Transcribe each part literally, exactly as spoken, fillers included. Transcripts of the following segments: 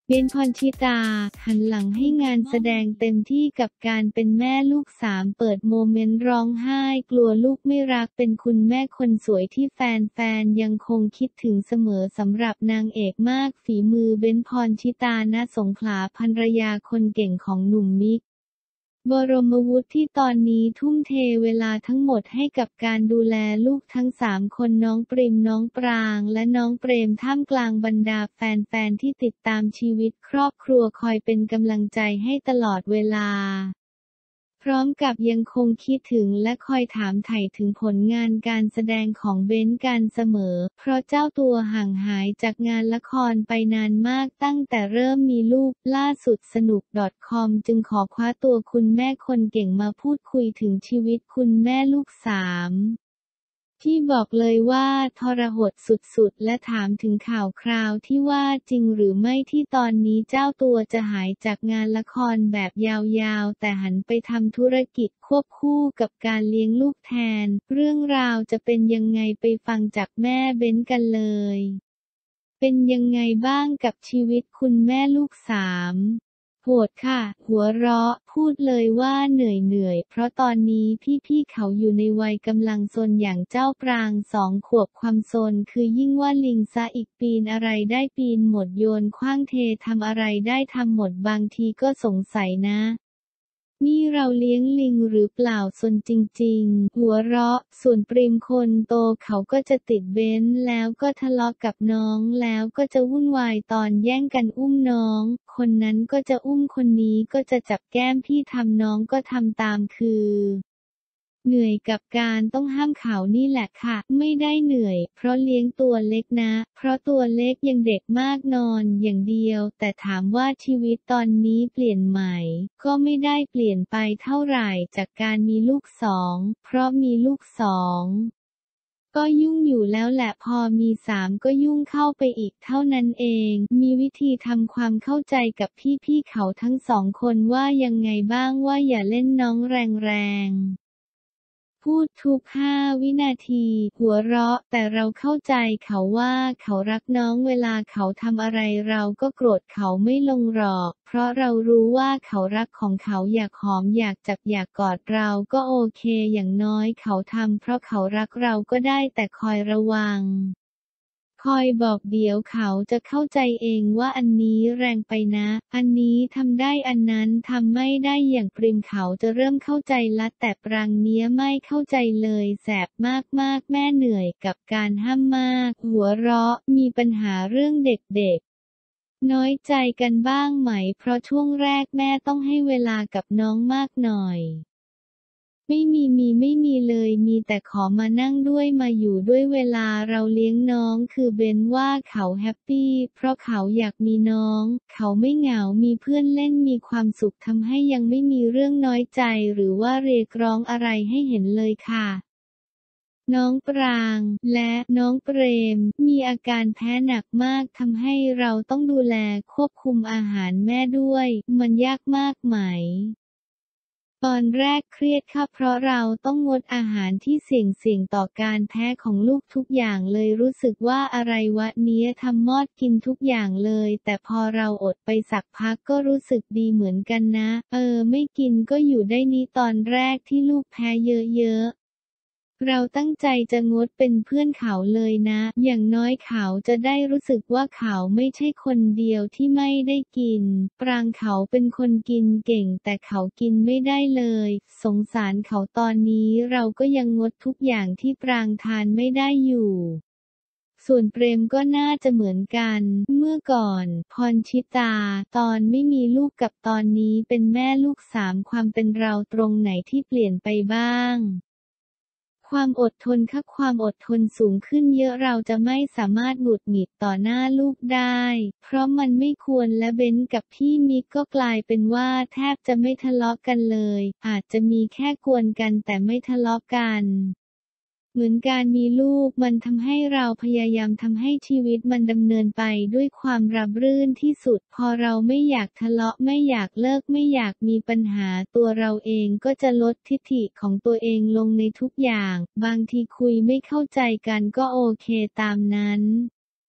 เบน พรชิตา หันหลังให้งานแสดงเต็มที่กับการเป็นแม่ลูกสามเปิดโมเมนต์ร้องไห้กลัวลูกไม่รักเป็นคุณแม่คนสวยที่แฟนๆยังคงคิดถึงเสมอสำหรับนางเอกมากฝีมือเบน พรชิตา ณ สงขลาภรรยาคนเก่งของหนุ่มมิกบรมวุฒิที่ตอนนี้ทุ่มเทเวลาทั้งหมดให้กับการดูแลลูกทั้งสามคนน้องปริมน้องปรางและน้องเปรมท่ามกลางบรรดาแฟนๆที่ติดตามชีวิตครอบครัวคอยเป็นกำลังใจให้ตลอดเวลาพร้อมกับยังคงคิดถึงและคอยถามไถ่ถึงผลงานการแสดงของเบนกันเสมอเพราะเจ้าตัวห่างหายจากงานละครไปนานมากตั้งแต่เริ่มมีลูกล่าสุดสนุก .com จึงขอคว้าตัวคุณแม่คนเก่งมาพูดคุยถึงชีวิตคุณแม่ลูกสามที่บอกเลยว่าทรหดสุดๆและถามถึงข่าวคราวที่ว่าจริงหรือไม่ที่ตอนนี้เจ้าตัวจะหายจากงานละครแบบยาวๆแต่หันไปทำธุรกิจควบคู่กับการเลี้ยงลูกแทนเรื่องราวจะเป็นยังไงไปฟังจากแม่เบ้นกันเลยเป็นยังไงบ้างกับชีวิตคุณแม่ลูกสามโหดค่ะหัวเราะพูดเลยว่าเหนื่อยๆเพราะตอนนี้พี่ๆเขาอยู่ในวัยกำลังซนอย่างเจ้าปรางสองขวบความซนคือยิ่งว่าลิงซะอีกปีนอะไรได้ปีนหมดโยนขว้างเททำอะไรได้ทำหมดบางทีก็สงสัยนะนี่เราเลี้ยงลิงหรือเปล่าซนจริงๆหัวเราะส่วนปริมคนโตเขาก็จะติดเบนแล้วก็ทะเลาะกับน้องแล้วก็จะวุ่นวายตอนแย่งกันอุ้มน้องคนนั้นก็จะอุ้มคนนี้ก็จะจับแก้มพี่ทำน้องก็ทำตามคือเหนื่อยกับการต้องห้ามเขานี่แหละค่ะไม่ได้เหนื่อยเพราะเลี้ยงตัวเล็กนะเพราะตัวเล็กยังเด็กมากนอนอย่างเดียวแต่ถามว่าชีวิตตอนนี้เปลี่ยนใหม่ก็ไม่ได้เปลี่ยนไปเท่าไหร่จากการมีลูกสองเพราะมีลูกสองก็ยุ่งอยู่แล้วแหละพอมีสามก็ยุ่งเข้าไปอีกเท่านั้นเองมีวิธีทำความเข้าใจกับพี่ๆเขาทั้งสองคนว่ายังไงบ้างว่าอย่าเล่นน้องแรงๆพูดทุกห้าวินาทีหัวเราะแต่เราเข้าใจเขาว่าเขารักน้องเวลาเขาทำอะไรเราก็โกรธเขาไม่ลงหรอกเพราะเรารู้ว่าเขารักของเขาอยากหอมอยากจับอยากกอดเราก็โอเคอย่างน้อยเขาทำเพราะเขารักเราก็ได้แต่คอยระวังคอยบอกเดี๋ยวเขาจะเข้าใจเองว่าอันนี้แรงไปนะอันนี้ทำได้อันนั้นทำไม่ได้อย่างปริมเขาจะเริ่มเข้าใจละแต่ปรางเนี้ยไม่เข้าใจเลยแสบมากๆแม่เหนื่อยกับการห้ามมากหัวเราะมีปัญหาเรื่องเด็กๆน้อยใจกันบ้างไหมเพราะช่วงแรกแม่ต้องให้เวลากับน้องมากหน่อยไม่มีมีไม่มีเลยมีแต่ขอมานั่งด้วยมาอยู่ด้วยเวลาเราเลี้ยงน้องคือเบนว่าเขาแฮปปี้เพราะเขาอยากมีน้องเขาไม่เหงามีเพื่อนเล่นมีความสุขทำให้ยังไม่มีเรื่องน้อยใจหรือว่าเรียกร้องอะไรให้เห็นเลยค่ะน้องปรางและน้องเปรมมีอาการแพ้หนักมากทำให้เราต้องดูแลควบคุมอาหารแม่ด้วยมันยากมากไหมตอนแรกเครียดค่ะเพราะเราต้องงดอาหารที่เสี่ยงๆต่อการแพ้ของลูกทุกอย่างเลยรู้สึกว่าอะไรวะเนี้ยทำมอดกินทุกอย่างเลยแต่พอเราอดไปสักพักก็รู้สึกดีเหมือนกันนะเออไม่กินก็อยู่ได้นี้ตอนแรกที่ลูกแพ้เยอะๆเราตั้งใจจะงดเป็นเพื่อนเขาเลยนะอย่างน้อยเขาจะได้รู้สึกว่าเขาไม่ใช่คนเดียวที่ไม่ได้กินปรางเขาเป็นคนกินเก่งแต่เขากินไม่ได้เลยสงสารเขาตอนนี้เราก็ยังงดทุกอย่างที่ปรางทานไม่ได้อยู่ส่วนเปรมก็น่าจะเหมือนกันเมื่อก่อนพรชิตาตอนไม่มีลูกกับตอนนี้เป็นแม่ลูกสามความเป็นเราตรงไหนที่เปลี่ยนไปบ้างความอดทนค่ะความอดทนสูงขึ้นเยอะเราจะไม่สามารถหงุดหงิดต่อหน้าลูกได้เพราะมันไม่ควรและเบนกับพี่มิกก็กลายเป็นว่าแทบจะไม่ทะเลาะกันเลยอาจจะมีแค่กวนกันแต่ไม่ทะเลาะกันเหมือนการมีลูกมันทำให้เราพยายามทำให้ชีวิตมันดำเนินไปด้วยความราบรื่นที่สุดพอเราไม่อยากทะเลาะไม่อยากเลิกไม่อยากมีปัญหาตัวเราเองก็จะลดทิฐิของตัวเองลงในทุกอย่างบางทีคุยไม่เข้าใจกันก็โอเคตามนั้น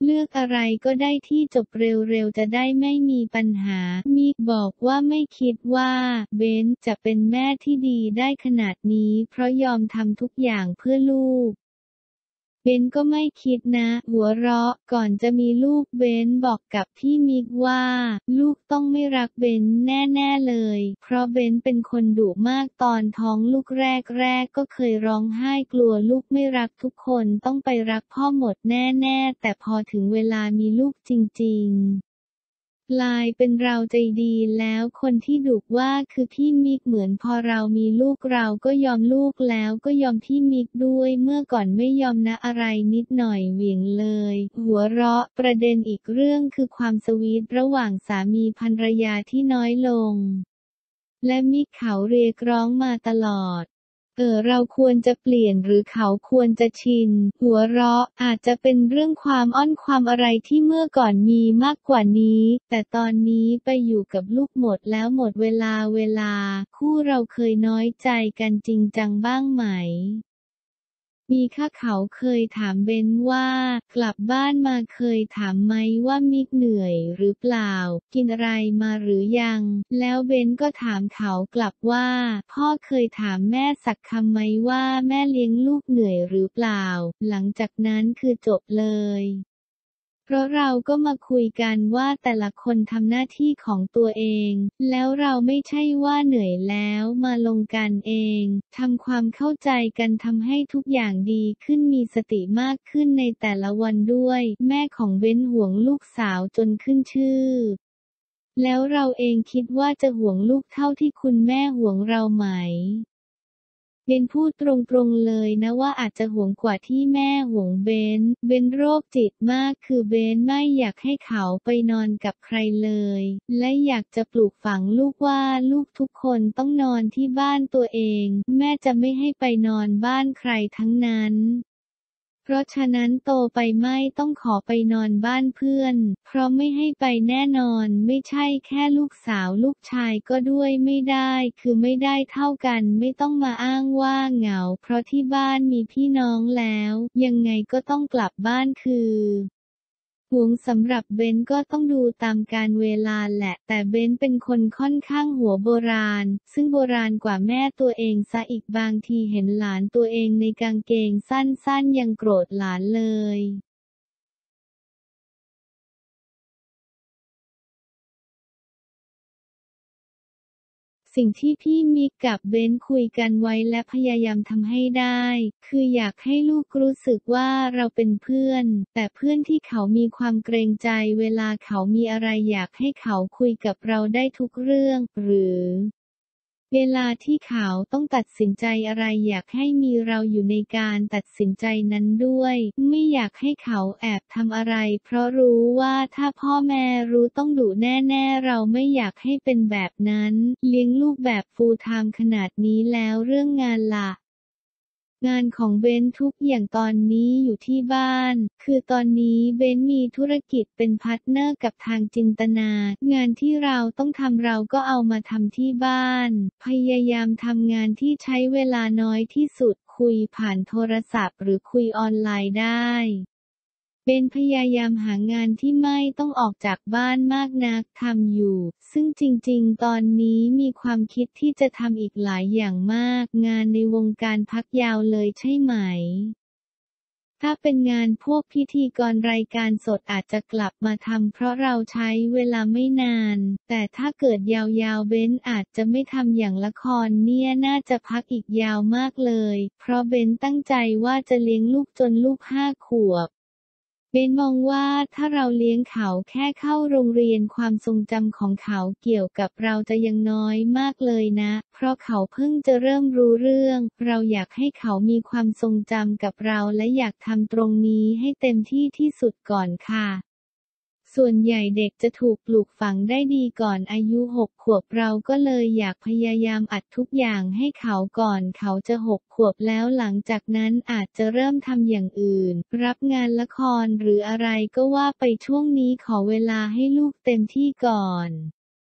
เลือกอะไรก็ได้ที่จบเร็วๆจะได้ไม่มีปัญหามิกบอกว่าไม่คิดว่าเบนจะเป็นแม่ที่ดีได้ขนาดนี้เพราะยอมทำทุกอย่างเพื่อลูกเบนก็ไม่คิดนะหัวเราะก่อนจะมีลูกเบนบอกกับพี่มิกว่าลูกต้องไม่รักเบนแน่ๆเลยเพราะเบนเป็นคนดุมากตอนท้องลูกแรกๆก็เคยร้องไห้กลัวลูกไม่รักทุกคนต้องไปรักพ่อหมดแน่ๆแต่พอถึงเวลามีลูกจริงๆกลายเป็นเราใจดีแล้วคนที่ดุว่าคือพี่มิกเหมือนพอเรามีลูกเราก็ยอมลูกแล้วก็ยอมพี่มิกด้วยเมื่อก่อนไม่ยอมนะอะไรนิดหน่อยเหวี่ยงเลยหัวเราะประเด็นอีกเรื่องคือความสวีทระหว่างสามีภรรยาที่น้อยลงและมิกเขาเรียกร้องมาตลอดเออเราควรจะเปลี่ยนหรือเขาควรจะชินหัวเราะอาจจะเป็นเรื่องความอ้อนความอะไรที่เมื่อก่อนมีมากกว่านี้แต่ตอนนี้ไปอยู่กับลูกหมดแล้วหมดเวลาเวลาคู่เราเคยน้อยใจกันจริงจังบ้างไหมมีข้าเขาเคยถามเบนว่ากลับบ้านมาเคยถามไหมว่ามิกเหนื่อยหรือเปล่ากินอะไรมาหรือยังแล้วเบนก็ถามเขากลับว่าพ่อเคยถามแม่สักคำไหมว่าแม่เลี้ยงลูกเหนื่อยหรือเปล่าหลังจากนั้นคือจบเลยเพราะเราก็มาคุยกันว่าแต่ละคนทำหน้าที่ของตัวเองแล้วเราไม่ใช่ว่าเหนื่อยแล้วมาลงกันเองทำความเข้าใจกันทำให้ทุกอย่างดีขึ้นมีสติมากขึ้นในแต่ละวันด้วยแม่ของเบ้นห่วงลูกสาวจนขึ้นชื่อแล้วเราเองคิดว่าจะห่วงลูกเท่าที่คุณแม่ห่วงเราไหมเบนพูดตรงๆเลยนะว่าอาจจะห่วงกว่าที่แม่ห่วงเบนเบนโรคจิตมากคือเบนไม่อยากให้เขาไปนอนกับใครเลยและอยากจะปลูกฝังลูกว่าลูกทุกคนต้องนอนที่บ้านตัวเองแม่จะไม่ให้ไปนอนบ้านใครทั้งนั้นเพราะฉะนั้นโตไปไม่ต้องขอไปนอนบ้านเพื่อนเพราะไม่ให้ไปแน่นอนไม่ใช่แค่ลูกสาวลูกชายก็ด้วยไม่ได้คือไม่ได้เท่ากันไม่ต้องมาอ้างว่าเหงาเพราะที่บ้านมีพี่น้องแล้วยังไงก็ต้องกลับบ้านคือห่วงสำหรับเบนก็ต้องดูตามกาลเวลาแหละแต่เบนเป็นคนค่อนข้างหัวโบราณซึ่งโบราณกว่าแม่ตัวเองซะอีกบางทีเห็นหลานตัวเองในกางเกงสั้นๆยังโกรธหลานเลยสิ่งที่พี่มิกกับเบนคุยกันไว้และพยายามทำให้ได้คืออยากให้ลูกรู้สึกว่าเราเป็นเพื่อนแต่เพื่อนที่เขามีความเกรงใจเวลาเขามีอะไรอยากให้เขาคุยกับเราได้ทุกเรื่องหรือเวลาที่เขาต้องตัดสินใจอะไรอยากให้มีเราอยู่ในการตัดสินใจนั้นด้วยไม่อยากให้เขาแอบทำอะไรเพราะรู้ว่าถ้าพ่อแม่รู้ต้องดุแน่ๆเราไม่อยากให้เป็นแบบนั้นเลี้ยงลูกแบบฟูลไทม์ขนาดนี้แล้วเรื่องงานล่ะงานของเบนทุกอย่างตอนนี้อยู่ที่บ้านคือตอนนี้เบนมีธุรกิจเป็นพาร์ทเนอร์กับทางจินตนางานที่เราต้องทำเราก็เอามาทำที่บ้านพยายามทำงานที่ใช้เวลาน้อยที่สุดคุยผ่านโทรศัพท์หรือคุยออนไลน์ได้เบนพยายามหางานที่ไม่ต้องออกจากบ้านมากนักทำอยู่ซึ่งจริงๆตอนนี้มีความคิดที่จะทำอีกหลายอย่างมากงานในวงการพักยาวเลยใช่ไหมถ้าเป็นงานพวกพิธีกรรายการสดอาจจะกลับมาทำเพราะเราใช้เวลาไม่นานแต่ถ้าเกิดยาวๆเบนอาจจะไม่ทำอย่างละครเนี่ยน่าจะพักอีกยาวมากเลยเพราะเบนตั้งใจว่าจะเลี้ยงลูกจนลูกห้าขวบเบนมองว่าถ้าเราเลี้ยงเขาแค่เข้าโรงเรียนความทรงจำของเขาเกี่ยวกับเราจะยังน้อยมากเลยนะเพราะเขาเพิ่งจะเริ่มรู้เรื่องเราอยากให้เขามีความทรงจำกับเราและอยากทำตรงนี้ให้เต็มที่ที่สุดก่อนค่ะส่วนใหญ่เด็กจะถูกปลูกฝังได้ดีก่อนอายุหกขวบเราก็เลยอยากพยายามอัดทุกอย่างให้เขาก่อนเขาจะหกขวบแล้วหลังจากนั้นอาจจะเริ่มทำอย่างอื่นรับงานละครหรืออะไรก็ว่าไปช่วงนี้ขอเวลาให้ลูกเต็มที่ก่อน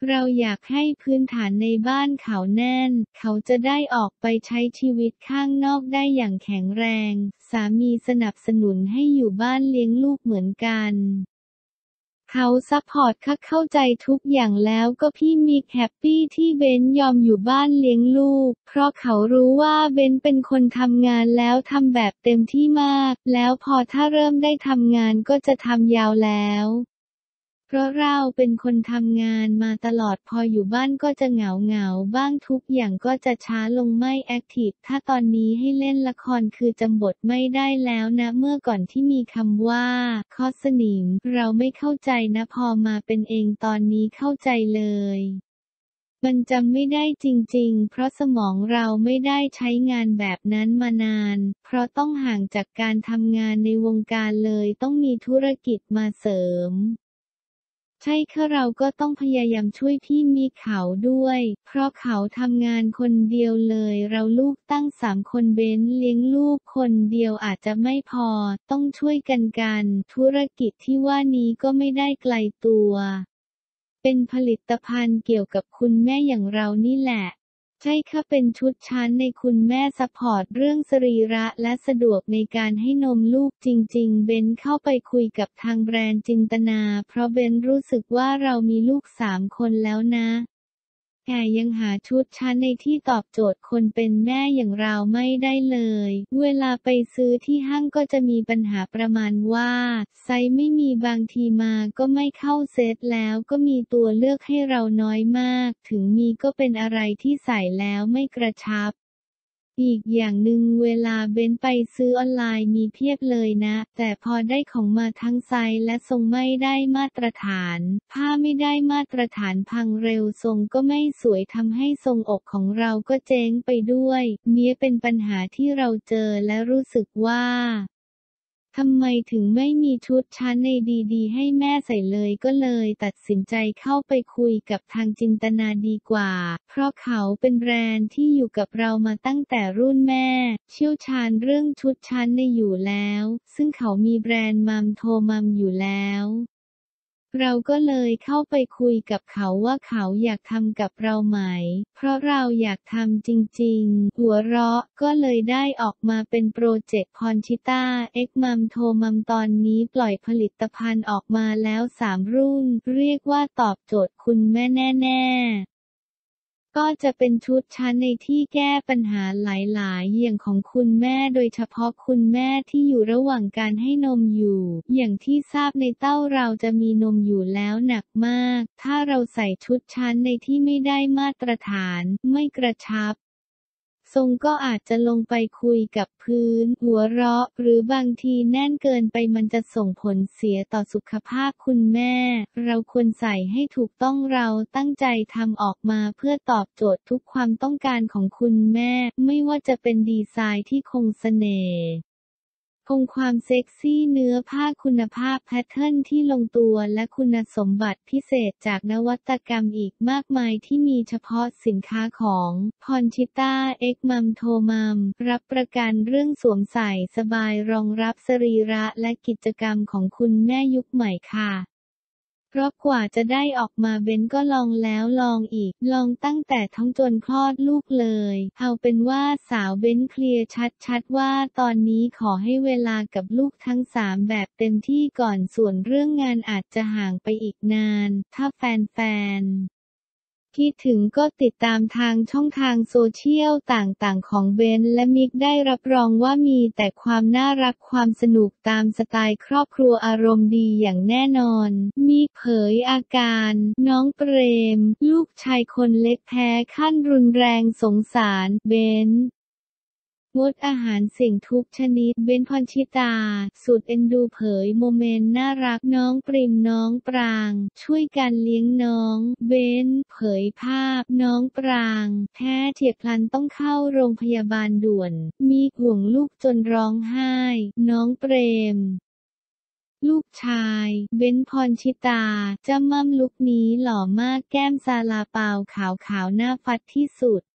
เราอยากให้พื้นฐานในบ้านเขาแน่นเขาจะได้ออกไปใช้ชีวิตข้างนอกได้อย่างแข็งแรงสามีสนับสนุนให้อยู่บ้านเลี้ยงลูกเหมือนกันเขาซัพพอร์ตค่ะเข้าใจทุกอย่างแล้วก็พี่มิกแฮปปี้ที่เบนยอมอยู่บ้านเลี้ยงลูกเพราะเขารู้ว่าเบนเป็นคนทำงานแล้วทำแบบเต็มที่มากแล้วพอถ้าเริ่มได้ทำงานก็จะทำยาวแล้วเพราะเราเป็นคนทำงานมาตลอดพออยู่บ้านก็จะเหงาเหงาบ้างทุกอย่างก็จะช้าลงไม่แอคทีฟถ้าตอนนี้ให้เล่นละครคือจำบทไม่ได้แล้วนะเมื่อก่อนที่มีคำว่าคอสนิมเราไม่เข้าใจนะพอมาเป็นเองตอนนี้เข้าใจเลยมันจำไม่ได้จริงๆเพราะสมองเราไม่ได้ใช้งานแบบนั้นมานานเพราะต้องห่างจากการทำงานในวงการเลยต้องมีธุรกิจมาเสริมใช่ค่ะเราก็ต้องพยายามช่วยพี่มิกเขาด้วยเพราะเขาทำงานคนเดียวเลยเราลูกตั้งสามคนเบนเลี้ยงลูกคนเดียวอาจจะไม่พอต้องช่วยกันกันธุรกิจที่ว่านี้ก็ไม่ได้ไกลตัวเป็นผลิตภัณฑ์เกี่ยวกับคุณแม่อย่างเรานี่แหละใช่ค่ะเป็นชุดชั้นในคุณแม่ซัพพอร์ตเรื่องสรีระและสะดวกในการให้นมลูกจริงๆเบนเข้าไปคุยกับทางแบรนด์จินตนาเพราะเบนรู้สึกว่าเรามีลูกสามคนแล้วนะแต่ยังหาชุดชั้นในที่ตอบโจทย์คนเป็นแม่อย่างเราไม่ได้เลยเวลาไปซื้อที่ห้างก็จะมีปัญหาประมาณว่าไซส์ไม่มีบางทีมาก็ไม่เข้าเซตแล้วก็มีตัวเลือกให้เราน้อยมากถึงมีก็เป็นอะไรที่ใส่แล้วไม่กระชับอีกอย่างหนึ่งเวลาเบนไปซื้อออนไลน์มีเพียบเลยนะแต่พอได้ของมาทั้งไซส์และทรงไม่ได้มาตรฐานผ้าไม่ได้มาตรฐานพังเร็วทรงก็ไม่สวยทำให้ทรงอกของเราก็เจ๊งไปด้วยเนี้ยเป็นปัญหาที่เราเจอและรู้สึกว่าทำไมถึงไม่มีชุดชั้นในดีๆให้แม่ใส่เลยก็เลยตัดสินใจเข้าไปคุยกับทางจินตนาดีกว่าเพราะเขาเป็นแบรนด์ที่อยู่กับเรามาตั้งแต่รุ่นแม่เชี่ยวชาญเรื่องชุดชั้นในอยู่แล้วซึ่งเขามีแบรนด์มัมโทมัมอยู่แล้วเราก็เลยเข้าไปคุยกับเขาว่าเขาอยากทำกับเราไหมเพราะเราอยากทำจริงๆหัวเราะก็เลยได้ออกมาเป็นโปรเจกต์พรชิต้าเอ็กมัมโทมัมตอนนี้ปล่อยผลิตภัณฑ์ออกมาแล้วสามรุ่นเรียกว่าตอบโจทย์คุณแม่แน่ๆก็จะเป็นชุดชั้นในที่แก้ปัญหาหลายๆอย่างของคุณแม่โดยเฉพาะคุณแม่ที่อยู่ระหว่างการให้นมอยู่อย่างที่ทราบในเต้าเราจะมีนมอยู่แล้วหนักมากถ้าเราใส่ชุดชั้นในที่ไม่ได้มาตรฐานไม่กระชับทรงก็อาจจะลงไปคุยกับพื้นหัวเราะหรือบางทีแน่นเกินไปมันจะส่งผลเสียต่อสุขภาพคุณแม่เราควรใส่ให้ถูกต้องเราตั้งใจทำออกมาเพื่อตอบโจทย์ทุกความต้องการของคุณแม่ไม่ว่าจะเป็นดีไซน์ที่คงเสน่ห์คงความเซ็กซี่เนื้อผ้าคุณภาพแพทเทิร์นที่ลงตัวและคุณสมบัติพิเศษจากนวัตกรรมอีกมากมายที่มีเฉพาะสินค้าของพรชิต้าเอ็กมัมโทมัมรับประกันเรื่องสวมใส่สบายรองรับสรีระและกิจกรรมของคุณแม่ยุคใหม่ค่ะเพราะกว่าจะได้ออกมาเบนก็ลองแล้วลองอีกลองตั้งแต่ท้องจนคลอดลูกเลยเอาเป็นว่าสาวเบนเคลียร์ชัดๆว่าตอนนี้ขอให้เวลากับลูกทั้งสามแบบเต็มที่ก่อนส่วนเรื่องงานอาจจะห่างไปอีกนานถ้าแฟนๆคิดถึงก็ติดตามทางช่องทางโซเชียลต่างๆของเบนและมิกได้รับรองว่ามีแต่ความน่ารักความสนุกตามสไตล์ครอบครัวอารมณ์ดีอย่างแน่นอนมิกเผยอาการน้องเปรมลูกชายคนเล็กแพ้ขั้นรุนแรงสงสารเบนงดอาหารเสี่ยงทุกชนิดเบนพรชิตาสุดเอ็นดูเผยโมเมนต์น่ารักน้องปริมน้องปรางช่วยกันเลี้ยงน้องเบนเผยภาพน้องปรางแพ้เฉียบพลันต้องเข้าโรงพยาบาลด่วนมีห่วงลูกจนร้องไห้น้องเปรมลูกชายเบนพรชิตาจ้ามั่มลุคนี้หล่อมากแก้มซาลาเปาขาวๆหน้าฟัดที่สุด